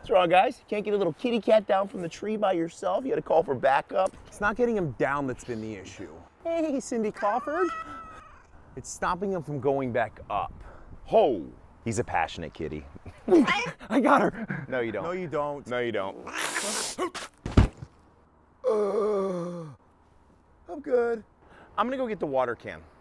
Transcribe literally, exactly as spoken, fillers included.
What's wrong, guys? Can't get a little kitty cat down from the tree by yourself? You had to call for backup? It's not getting him down that's been the issue. Hey, Cindy Crawford. It's stopping him from going back up. Ho! He's a passionate kitty. I got her. No, you don't. No, you don't. No, you don't. Uh, I'm good. I'm gonna go get the water can.